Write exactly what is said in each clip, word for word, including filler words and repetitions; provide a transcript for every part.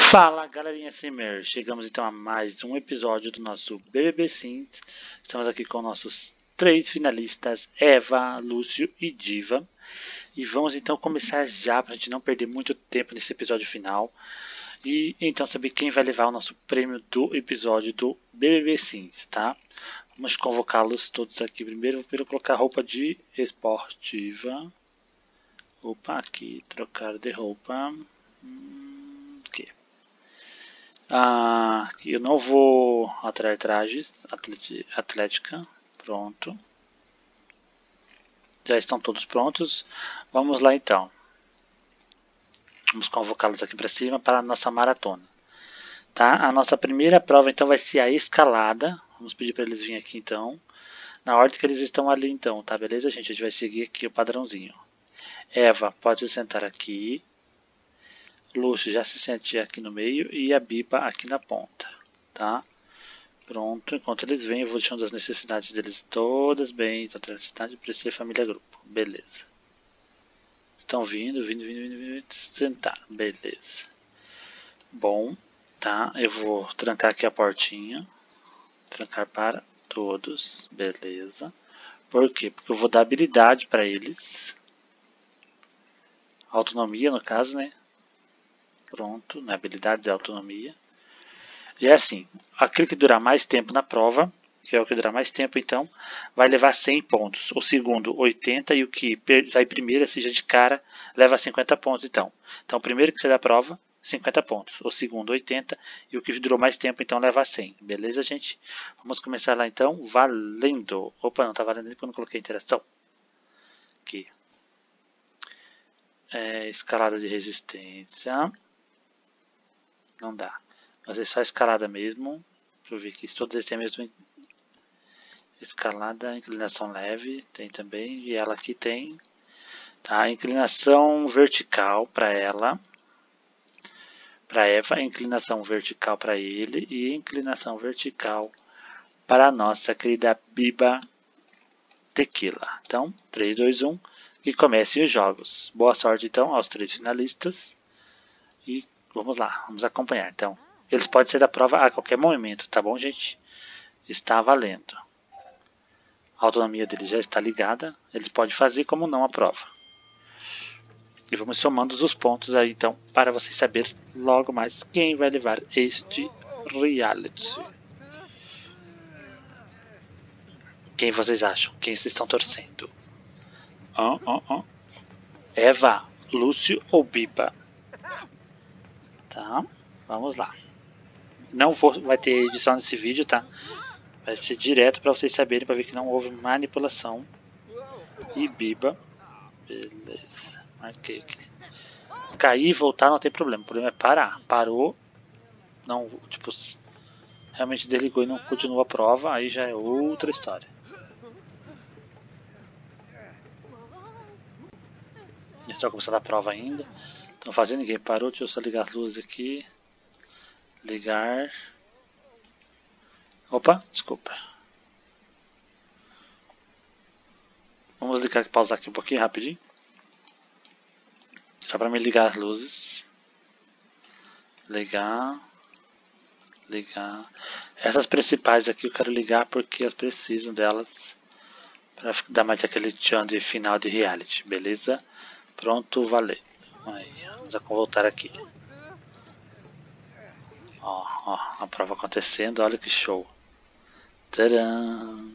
Fala galerinha Simer, chegamos então a mais um episódio do nosso B B B Sims. Estamos aqui com nossos três finalistas, Eva, Lúcio e Diva. E vamos então começar já para a gente não perder muito tempo nesse episódio final. E então saber quem vai levar o nosso prêmio do episódio do B B B Sims, tá? Vamos convocá-los todos aqui primeiro. Vou colocar roupa de esportiva. Opa, aqui, trocar de roupa. Hum, aqui. Ah, aqui eu não vou atrair trajes. Atlética, pronto. Já estão todos prontos. Vamos lá então. Vamos convocá-los aqui para cima para a nossa maratona. Tá? A nossa primeira prova então vai ser a escalada. Vamos pedir para eles virem aqui então. Na ordem que eles estão ali então, tá? Beleza, gente? A gente vai seguir aqui o padrãozinho. Eva, pode se sentar aqui. Lúcio já se sente aqui no meio e a Biba aqui na ponta, tá? Pronto, enquanto eles vêm eu vou deixando as necessidades deles todas bem. Então, necessidade para ser família grupo, beleza. Estão vindo, vindo, vindo, vindo, vindo, sentar, beleza. Bom, tá? Eu vou trancar aqui a portinha. Trancar para todos, beleza. Por quê? Porque eu vou dar habilidade para eles. Autonomia no caso, né? Pronto, na habilidades e autonomia. E é assim, aquele que durar mais tempo na prova, que é o que durar mais tempo, então, vai levar cem pontos. O segundo, oitenta, e o que vai primeiro, seja de cara, leva cinquenta pontos, então. Então, o primeiro que sai da prova, cinquenta pontos. O segundo, oitenta, e o que durou mais tempo, então, leva cem. Beleza, gente? Vamos começar lá, então, valendo. Opa, não tá valendo porque eu não coloquei interação. Aqui. É, escalada de resistência. Não dá. Mas é só escalada mesmo. Deixa eu ver aqui. Se todos eles têm a mesma escalada, inclinação leve. Tem também. E ela aqui tem. Tá? Inclinação vertical para ela. Para Eva. Inclinação vertical para ele. E inclinação vertical para a nossa querida Biba Tequila. Então, três, dois, um. Que comecem os jogos. Boa sorte então aos três finalistas. E vamos lá, vamos acompanhar. Então, eles podem sair da prova a qualquer momento, tá bom, gente? Está valendo. A autonomia deles já está ligada. Eles podem fazer como não a prova. E vamos somando os pontos aí, então, para vocês saberem logo mais quem vai levar este reality. Quem vocês acham? Quem vocês estão torcendo? Oh, oh, oh. Eva, Lúcio ou Biba? Tá, vamos lá. Não vou, vai ter edição nesse vídeo, tá? Vai ser direto para vocês saberem, para ver que não houve manipulação. E Biba. Beleza. Marquei aqui. Cair e voltar não tem problema. O problema é parar. Parou. Não, tipo, realmente desligou e não continua a prova. Aí já é outra história. Estou começando a prova ainda. Estão fazendo, ninguém parou. Deixa eu só ligar as luzes aqui. Ligar. Opa, desculpa. Vamos ligar, pausar aqui um pouquinho rapidinho. Só para me ligar as luzes. Ligar. Ligar. Essas principais aqui eu quero ligar porque elas precisam delas. Para dar mais aquele tchan de final de reality, beleza? Pronto, valeu. Aí, vamos voltar aqui. Ó, ó, a prova acontecendo, olha que show. Tcharam!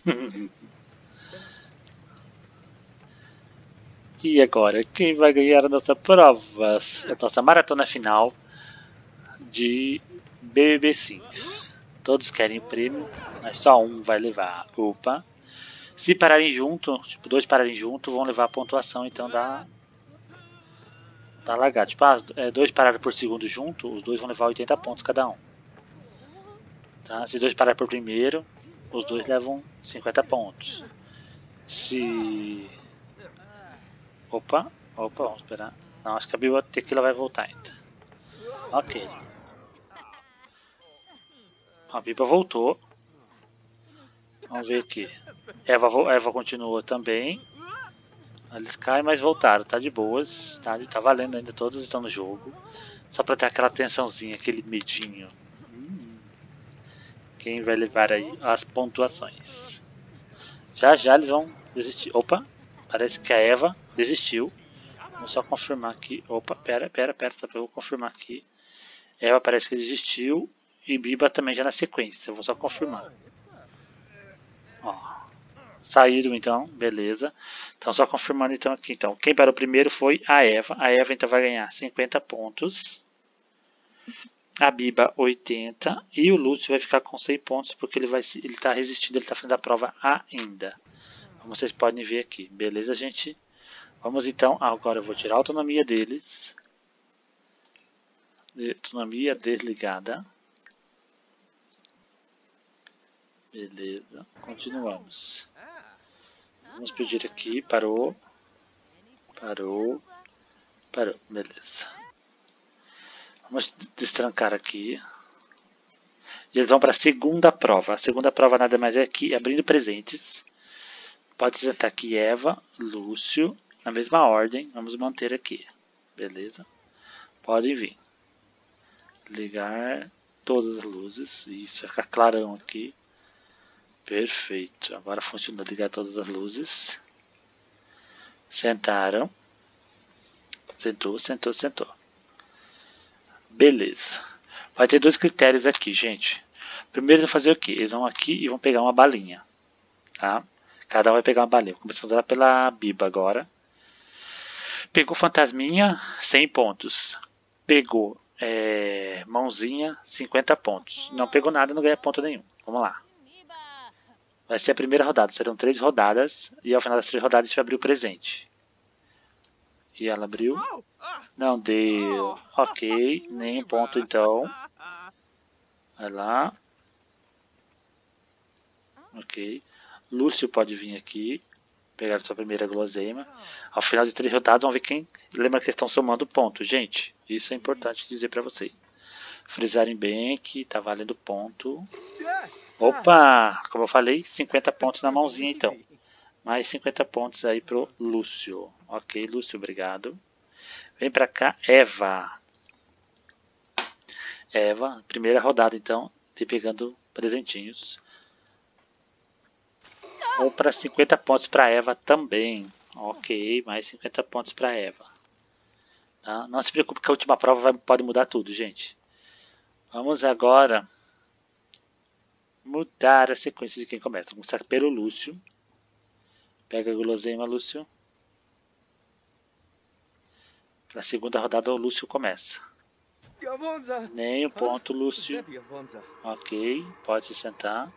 E agora, quem vai ganhar a nossa prova? A nossa maratona final de B B B Sims. Todos querem o prêmio, mas só um vai levar. Opa! Se pararem junto, tipo, dois pararem junto, vão levar a pontuação, então dá... Tá largado. Tipo, ah, dois pararam por segundo junto, os dois vão levar oitenta pontos cada um. Tá? Se dois pararem por primeiro, os dois levam cinquenta pontos. Se... Opa, opa, vamos esperar. Não, acho que a Biba Tequila vai voltar ainda. Ok. A Biba voltou. Vamos ver aqui. Eva, Eva continua também. Eles caem, mas voltaram, tá de boas, tá, tá valendo ainda, todos estão no jogo. Só pra ter aquela tensãozinha, aquele medinho. Hum, quem vai levar aí as pontuações? Já já eles vão desistir. Opa, parece que a Eva desistiu. Vamos só confirmar aqui. Opa, pera, pera, pera, só pra eu confirmar aqui. Eva parece que desistiu e Biba também já na sequência. Eu vou só confirmar. Ó, saíram então, beleza. Então só confirmando então aqui. Então, quem parou primeiro foi a Eva. A Eva então vai ganhar cinquenta pontos. A Biba oitenta e o Lúcio vai ficar com cem pontos porque ele vai ele está resistindo, ele está fazendo a prova ainda. Como vocês podem ver aqui, beleza, gente? Vamos então, agora eu vou tirar a autonomia deles. Autonomia desligada. Beleza, continuamos. Vamos pedir aqui, parou. Parou. Parou, beleza. Vamos destrancar aqui. E eles vão para a segunda prova. A segunda prova nada mais é aqui, abrindo presentes. Pode sentar aqui Eva, Lúcio, na mesma ordem. Vamos manter aqui. Beleza? Podem vir. Ligar todas as luzes. Isso, vai ficar clarão aqui. Perfeito. Agora funcionou ligar todas as luzes. Sentaram. Sentou, sentou, sentou. Beleza. Vai ter dois critérios aqui, gente. Primeiro eles vão fazer o quê? Eles vão aqui e vão pegar uma balinha. Tá? Cada um vai pegar uma balinha. Começando lá pela Biba agora. Pegou fantasminha, cem pontos. Pegou é, mãozinha, cinquenta pontos. Não pegou nada, não ganha ponto nenhum. Vamos lá. Vai ser a primeira rodada. Serão três rodadas. E ao final das três rodadas a gente vai abrir o presente. E ela abriu. Não deu. Ok. Nenhum ponto então. Vai lá. Ok. Lúcio pode vir aqui. Pegar a sua primeira guloseima. Ao final de três rodadas vamos ver quem... Lembra que eles estão somando pontos, gente. Isso é importante dizer para vocês. Frisarem bem que tá valendo ponto. Opa! Como eu falei, cinquenta pontos na mãozinha então. Mais cinquenta pontos aí pro Lúcio. Ok, Lúcio, obrigado. Vem pra cá, Eva. Eva, primeira rodada então, te pegando presentinhos. Ou para cinquenta pontos para Eva também. Ok, mais cinquenta pontos para Eva. Tá? Não se preocupe que a última prova vai, pode mudar tudo, gente. Vamos agora mudar a sequência de quem começa. Vamos começar pelo Lúcio. Pega a guloseima, Lúcio. Na segunda rodada o Lúcio começa. Nem um ponto, Lúcio. Ok, pode se sentar.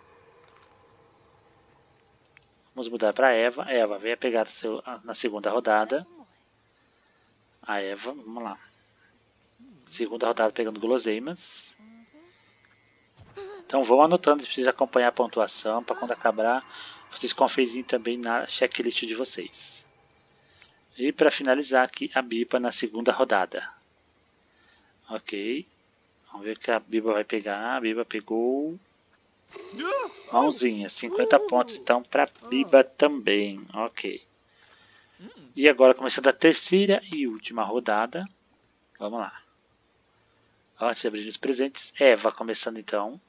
Vamos mudar para Eva. Eva, venha pegar seu, na segunda rodada. A Eva, vamos lá. Segunda rodada pegando guloseimas. Então vão anotando, precisa acompanhar a pontuação para quando acabar vocês conferirem também na checklist de vocês. E para finalizar aqui a Biba na segunda rodada. Ok. Vamos ver o que a Biba vai pegar. A Biba pegou... Mãozinha, cinquenta pontos então para Biba também. Ok. E agora começando a terceira e última rodada. Vamos lá. Antes de abrir os presentes, Eva começando então.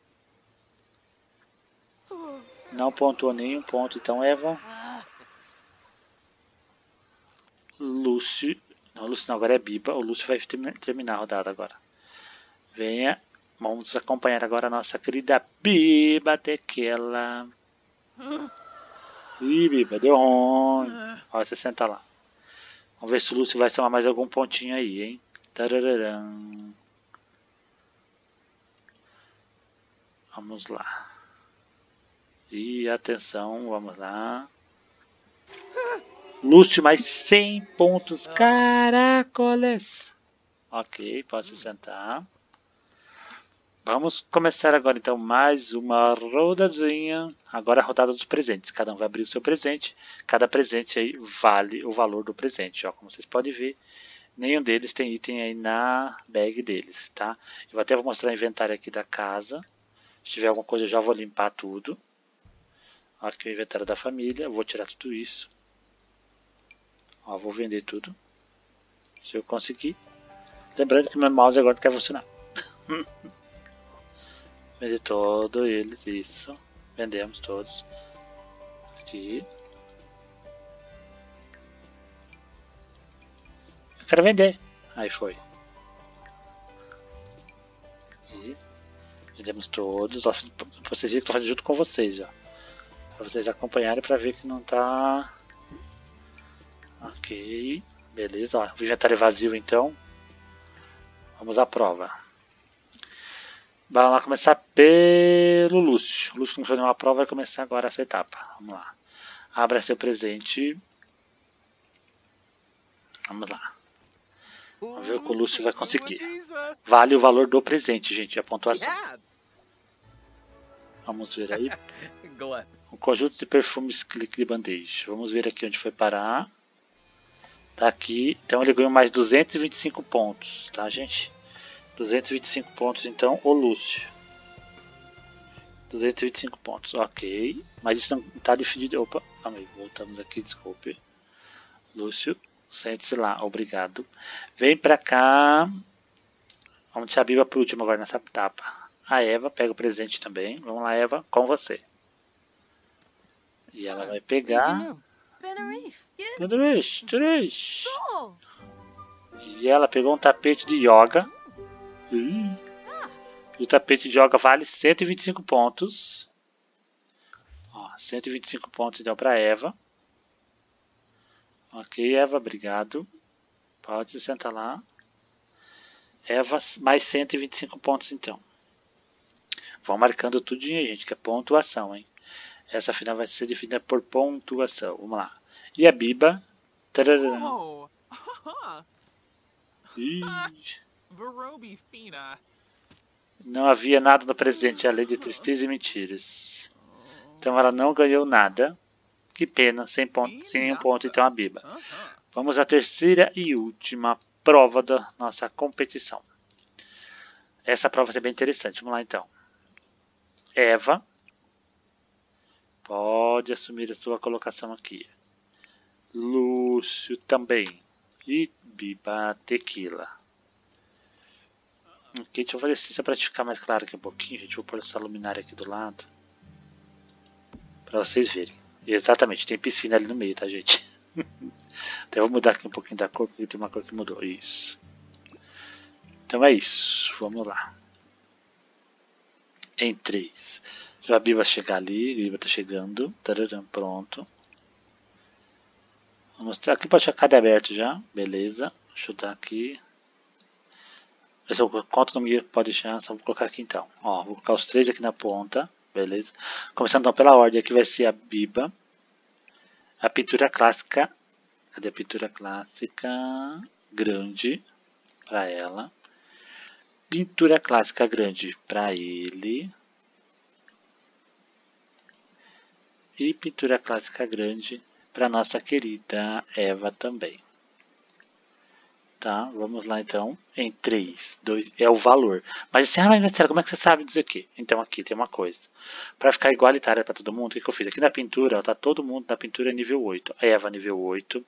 Não pontuou nenhum ponto, então Eva. Lúcio. Não, Lúcio não, agora é Biba. O Lúcio vai terminar a rodada agora. Venha. Vamos acompanhar agora a nossa querida Biba daquela. Ih, Biba, deu ruim. Olha, você senta lá. Vamos ver se o Lúcio vai somar mais algum pontinho aí, hein? Tarararam. Vamos lá. E atenção, vamos lá. Lúcio, mais cem pontos. Caracoles. Ok, pode se sentar. Vamos começar agora então mais uma rodadinha. Agora a rodada dos presentes. Cada um vai abrir o seu presente. Cada presente aí vale o valor do presente. Ó, como vocês podem ver, nenhum deles tem item aí na bag deles, tá? Eu até vou mostrar o inventário aqui da casa. Se tiver alguma coisa eu já vou limpar tudo. Aqui o inventário da família. Eu vou tirar tudo isso. Ó, vou vender tudo. Se eu conseguir. Lembrando que meu mouse agora não quer funcionar. Vender todos eles, isso. Vendemos todos. Aqui. Eu quero vender. Aí foi. Aqui. Vendemos todos. Vocês viram que eu tô fazendo junto com vocês, ó. Pra vocês acompanharem pra ver que não tá. Ok. Beleza, ó. O inventário é vazio então. Vamos à prova. Vamos lá começar pelo Lúcio. O Lúcio não fez nenhuma prova, vai começar agora essa etapa. Vamos lá. Abra seu presente. Vamos lá. Vamos ver o que o Lúcio vai conseguir. Vale o valor do presente, gente, a pontuação. Vamos ver aí. Um conjunto de perfumes clique de bandeja. Vamos ver aqui onde foi parar. Tá aqui. Então ele ganhou mais duzentos e vinte e cinco pontos, tá, gente? duzentos e vinte e cinco pontos, então, o Lúcio. duzentos e vinte e cinco pontos, ok. Mas isso não está definido. Opa, calma aí, voltamos aqui, desculpe. Lúcio, sente-se lá, obrigado. Vem pra cá. Vamos deixar a Biba por último agora nessa etapa. A Eva pega o presente também. Vamos lá, Eva, com você. E ela vai pegar. Três, três. E ela pegou um tapete de yoga. E o tapete de yoga vale cento e vinte e cinco pontos. Ó, cento e vinte e cinco pontos então para Eva. Ok, Eva, obrigado. Pode sentar lá. Eva, mais cento e vinte e cinco pontos então. Vão marcando tudinho aí, gente, que é pontuação, hein? Essa final vai ser definida por pontuação. Vamos lá. E a Biba? Oh. Não havia nada no presente, além de tristeza e mentiras. Então ela não ganhou nada. Que pena, sem, ponto, sem nenhum ponto então a Biba. Vamos à terceira e última prova da nossa competição. Essa prova vai ser bem interessante. Vamos lá então. Eva. Pode assumir a sua colocação aqui. Lúcio também. E Biba Tequila. Ok, deixa eu fazer assim só para ficar mais claro aqui um pouquinho, gente. Vou pôr essa luminária aqui do lado. Para vocês verem. Exatamente, tem piscina ali no meio, tá, gente? Até vou mudar aqui um pouquinho da cor, porque tem uma cor que mudou. Isso. Então é isso. Vamos lá. Em três. Já a Biba chegar ali. A Biba tá chegando. Tararam, pronto. Vamos mostrar. Aqui pode ficar cada aberto já. Beleza. Deixa eu dar aqui. Se eu conto no meio, pode deixar. Só vou colocar aqui então. Ó, vou colocar os três aqui na ponta. Beleza. Começando então pela ordem. Aqui vai ser a Biba. A pintura clássica. Cadê a pintura clássica? Grande. Para ela. Pintura clássica grande para ele. E pintura clássica grande para nossa querida Eva também. Tá, vamos lá então. Em três, dois, é o valor. Mas assim, ah, mas sério, como é que você sabe dizer o quê? Então aqui tem uma coisa. Para ficar igualitária para todo mundo, o que, que eu fiz? Aqui na pintura, ó, tá todo mundo na pintura nível oito. A Eva nível oito.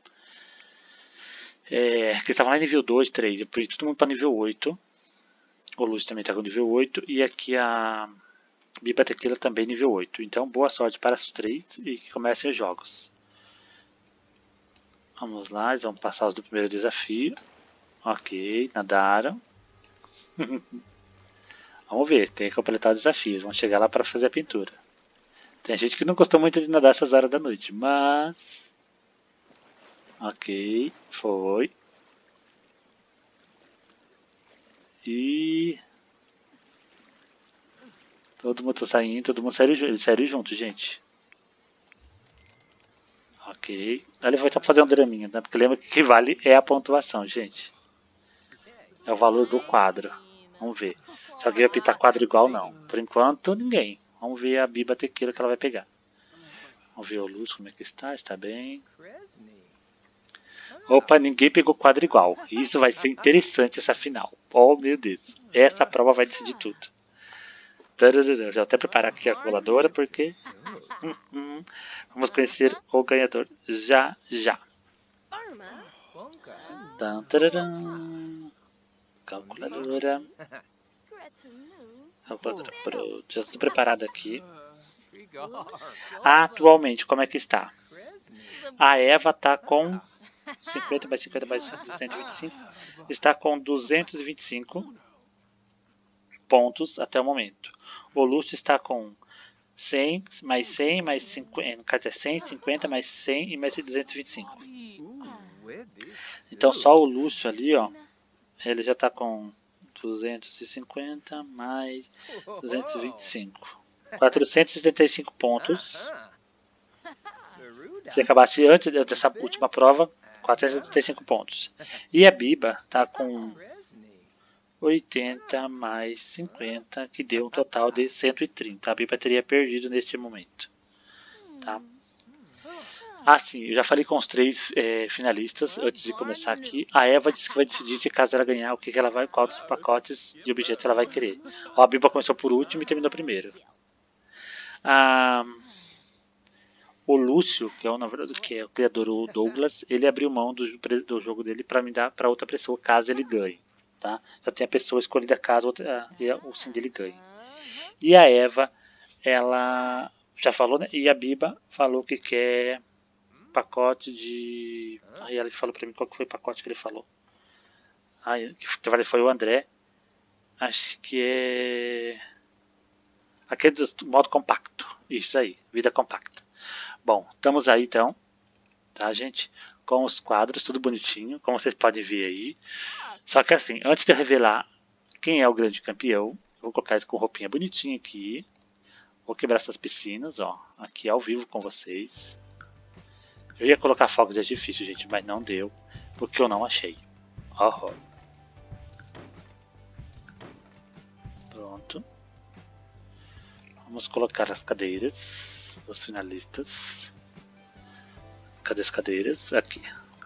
É, que estavam lá em nível dois, três. Eu pus todo mundo para nível oito. O Lúcio também está com nível oito. E aqui a Biba Tequila também nível oito. Então boa sorte para os três e que comecem os jogos. Vamos lá, eles vão passar os do primeiro desafio. Ok, nadaram. Vamos ver, tem que completar os desafios. Vamos chegar lá para fazer a pintura. Tem gente que não gostou muito de nadar essas horas da noite, mas... Ok, foi. E... Todo mundo tá saindo, todo mundo saiu, eles saíram juntos, gente. Ok. Ele vai estar fazendo um draminha, né? Porque lembra que o que vale é a pontuação, gente. É o valor do quadro. Vamos ver. Se alguém vai pintar quadro igual, não. Por enquanto, ninguém. Vamos ver a Biba Tequila que ela vai pegar. Vamos ver o Lúcio como é que está. Está bem. Opa, ninguém pegou quadro igual. Isso vai ser interessante essa final. Oh, meu Deus. Essa prova vai decidir tudo. Já vou até preparar aqui a calculadora, porque... Vamos conhecer o ganhador já, já. Tan, tararam. Calculadora. Calculadora. Pronto. Já estou preparado aqui. Atualmente, como é que está? A Eva está com cinquenta mais cinquenta mais cento e vinte e cinco. Está com duzentos e vinte e cinco pontos até o momento. O Lúcio está com cem mais cem mais cinquenta. No caso é cem, cinquenta mais cem e mais duzentos e vinte e cinco. Então só o Lúcio ali, ó, ele já está com duzentos e cinquenta mais duzentos e vinte e cinco. quatrocentos e setenta e cinco pontos. Se acabasse antes dessa última prova, quatrocentos e setenta e cinco pontos. E a Biba está com oitenta mais cinquenta, que deu um total de cento e trinta. A Biba teria perdido neste momento. Tá? Ah, sim, eu já falei com os três é, finalistas antes de começar aqui. A Eva disse que vai decidir se caso ela ganhar, o que, que ela vai, qual dos pacotes de objetos ela vai querer. Ó, a Biba começou por último e terminou primeiro. Ah, o Lúcio, que é o, na verdade, que é o criador, o Douglas, ele abriu mão do, do jogo dele para me dar para outra pessoa caso ele ganhe. Tá? Já tem a pessoa escolhida caso outra, o sim dele ganhe. E a Eva, ela já falou, né? E a Biba falou que quer pacote de... Aí ele falou pra mim qual que foi o pacote que ele falou. Aí, que foi o André. Acho que é... Aquele do modo compacto. Isso aí, vida compacta. Bom, estamos aí então. Tá, gente? Com os quadros, tudo bonitinho, como vocês podem ver aí. Só que assim, antes de eu revelar quem é o grande campeão, eu vou colocar isso com roupinha bonitinha aqui. Vou quebrar essas piscinas, ó. Aqui ao vivo com vocês. Eu ia colocar fogos de artifício, gente, mas não deu, porque eu não achei. Oh, pronto. Vamos colocar as cadeiras dos finalistas. Cadê as cadeiras? Aqui.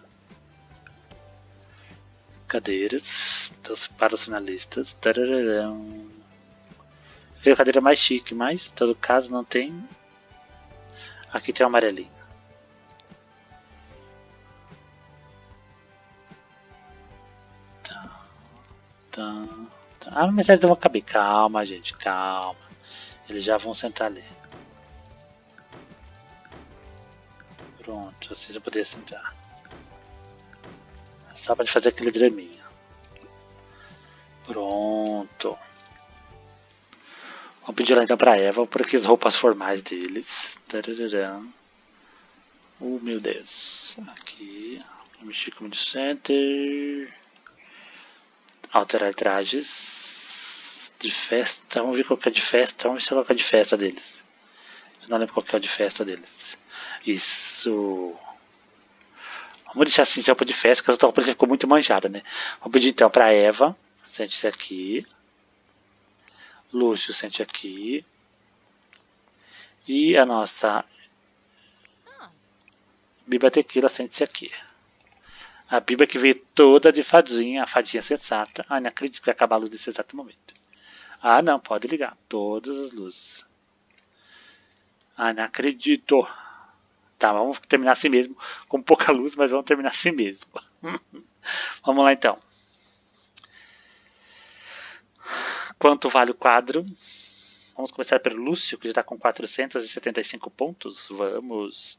Cadeiras dos, para os finalistas. Tarararão. Aqui é a cadeira mais chique, mas em todo caso não tem. Aqui tem o amarelinho. Tá, tá. Ah, mas eles vão caber. Calma, gente, calma. Eles já vão sentar ali. Pronto, assim você poderia sentar. Só para fazer aquele draminha. Pronto. Vamos pedir lá então para Eva por aqui as roupas formais deles. Tarararã. Oh, meu Deus. Aqui. Mexer como de center. Alterar trajes de festa. Vamos ver qual que é de festa. Vamos ver se eu colocar de festa deles. Eu não lembro qual que é o de festa deles. Isso. Vamos deixar assim, se roupa de festa, porque essa roupa ficou muito manjada, né? Vamos pedir então para Eva. Sente-se aqui. Lúcio, sente aqui. E a nossa Biba Tequila, sente-se aqui. A Biba que veio toda de fadinha, a fadinha sensata. Ah, não acredito que vai acabar a luz nesse exato momento. Ah, não, pode ligar. Todas as luzes. Ah, não acredito. Tá, vamos terminar assim mesmo. Com pouca luz, mas vamos terminar assim mesmo. Vamos lá então. Quanto vale o quadro? Vamos começar pelo Lúcio, que já está com quatrocentos e setenta e cinco pontos. Vamos.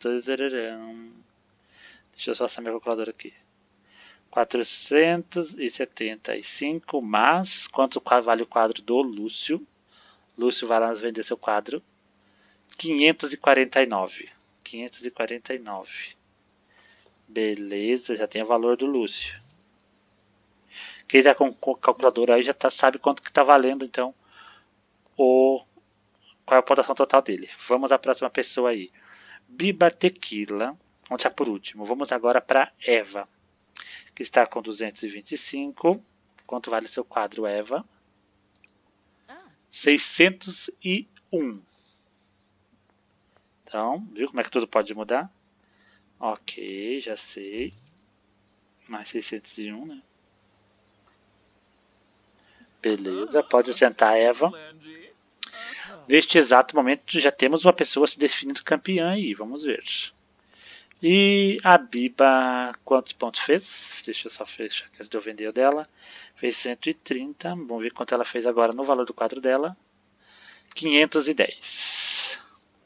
Deixa eu só achar minha calculadora aqui. quatrocentos e setenta e cinco, mas quanto vale o quadro do Lúcio? Lúcio vai lá vender seu quadro. quinhentos e quarenta e nove. quinhentos e quarenta e nove. Beleza, já tem o valor do Lúcio. Quem está com calculadora aí já tá, sabe quanto que está valendo, então, o, qual é a pontuação total dele. Vamos à próxima pessoa aí. Biba Tequila, vamos deixar por último. Vamos agora para Eva, que está com duzentos e vinte e cinco. Quanto vale seu quadro, Eva? seiscentos e um. Então, viu como é que tudo pode mudar? Ok, já sei. Mais seiscentos e um, né? Beleza, pode sentar, Eva. Neste exato momento já temos uma pessoa se definindo campeã aí, vamos ver. E a Biba, quantos pontos fez? Deixa eu só fechar antes de eu vender o dela. Fez cento e trinta. Vamos ver quanto ela fez agora no valor do quadro dela. quinhentos e dez.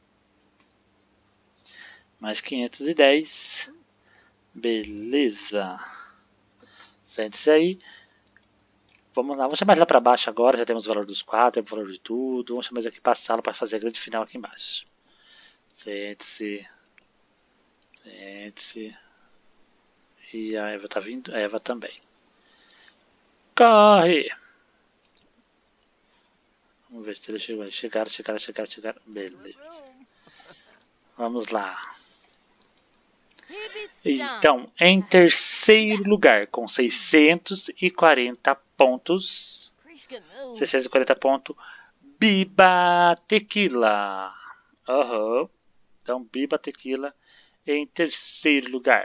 Mais quinhentos e dez. Beleza. Sente-se aí. Vamos lá, vamos chamar lá para baixo agora. Já temos o valor dos quadros, temos o valor de tudo. Vamos chamar eles aqui para a sala para fazer a grande final aqui embaixo. Sente-se. Sente-se. E a Eva tá vindo? A Eva também. Corre! Vamos ver se ele chegou. Chegaram, chegaram, chegaram, chegaram. Beleza. Vamos lá. Então, em terceiro lugar, com seiscentos e quarenta pontos. seiscentos e quarenta pontos. Biba Tequila. Uhum. Então, Biba Tequila em terceiro lugar.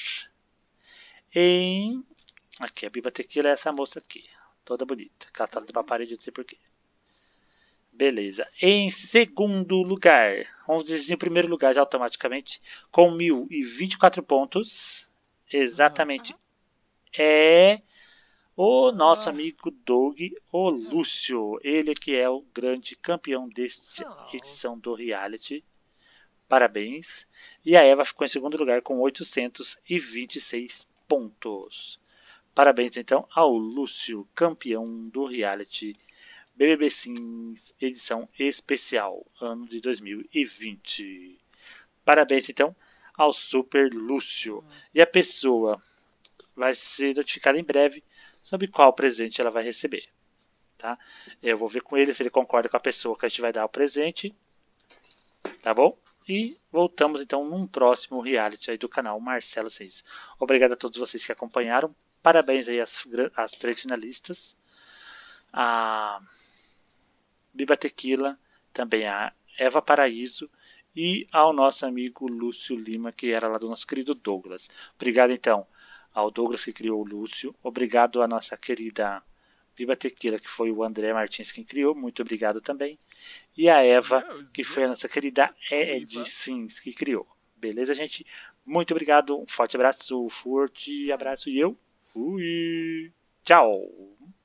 Em... Aqui, a Biba Tequila é essa moça aqui. Toda bonita. Catada de uma parede, não sei porquê. Beleza. Em segundo lugar, vamos dizer em primeiro lugar já automaticamente, com mil e vinte e quatro pontos. Exatamente. É o nosso amigo Doug, o Lúcio. Ele que é o grande campeão desta edição do reality. Parabéns. E a Eva ficou em segundo lugar com oitocentos e vinte e seis pontos. Parabéns então ao Lúcio, campeão do reality B B B Sims edição especial, ano de dois mil e vinte. Parabéns então ao Super Lúcio. E a pessoa vai ser notificada em breve sobre qual presente ela vai receber. Tá? Eu vou ver com ele se ele concorda com a pessoa que a gente vai dar o presente. Tá bom? E voltamos então num próximo reality aí do canal Marcelo seis. Obrigado a todos vocês que acompanharam. Parabéns aí às, às três finalistas. A Biba Tequila, também a Eva Paraíso e ao nosso amigo Lúcio Lima, que era lá do nosso querido Douglas. Obrigado então ao Douglas que criou o Lúcio. Obrigado à nossa querida Biba Tequila, que foi o André Martins quem criou. Muito obrigado também. E a Eva, que foi a nossa querida Ed Sims que criou. Beleza, gente? Muito obrigado. Um forte abraço, forte abraço e eu fui. Tchau.